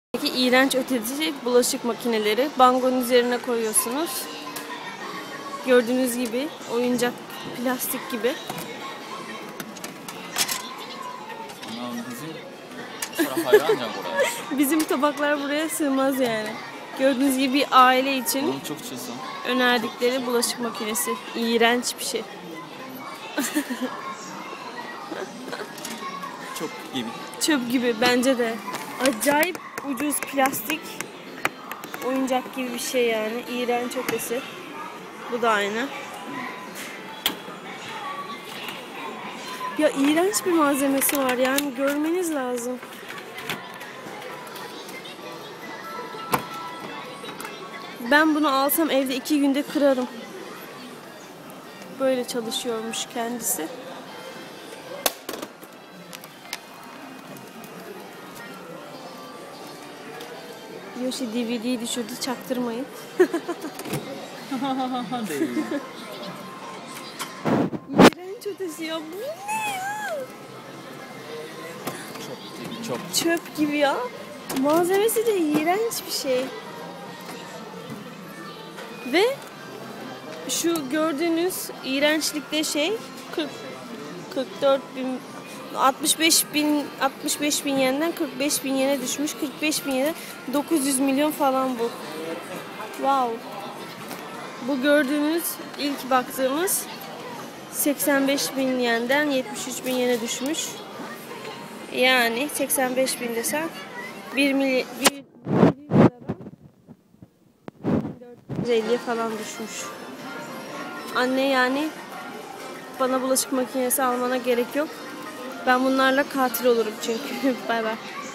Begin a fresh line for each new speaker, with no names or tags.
Peki iğrenç ötesi bulaşık makineleri. Bangonun üzerine koyuyorsunuz. Gördüğünüz gibi oyuncak plastik gibi. Bizim tabaklar buraya sığmaz yani. Gördüğünüz gibi bir aile için önerdikleri bulaşık makinesi. İğrenç bir şey.
Çöp gibi.
Çöp gibi bence de. Acayip ucuz plastik oyuncak gibi bir şey yani. İğrenç ötesi. Bu da aynı. Ya iğrenç bir malzemesi var yani görmeniz lazım. Ben bunu alsam evde 2 günde kırarım. Böyle çalışıyormuş kendisi. Yoshi DVD'yi düşürdü, çaktırmayın. İğrenç ötesi ya. Bu ne ya? Çöp gibi ya. Malzemesi de iğrenç bir şey. Ve şu gördüğünüz iğrençlikte şey 44 bin 65 bin yenden 45 bin yene düşmüş. 45 bin yene 900 milyon falan bu. Wow. Bu gördüğünüz ilk baktığımız 85 bin yenden 73 bin yene düşmüş. Yani 85 bin desen 1 liradan 450'ye falan düşmüş. Anne yani bana bulaşık makinesi almana gerek yok. Ben bunlarla katil olurum çünkü. Bay bay.